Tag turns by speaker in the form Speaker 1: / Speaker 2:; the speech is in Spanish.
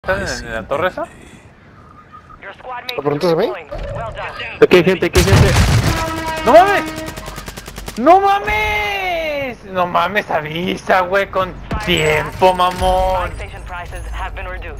Speaker 1: ¿Están en la torre esa?
Speaker 2: ¿Lo preguntas a mí?
Speaker 3: Aquí hay gente, aquí hay gente.
Speaker 1: ¡No mames! ¡No mames! No mames, avisa, güey, con tiempo, mamón.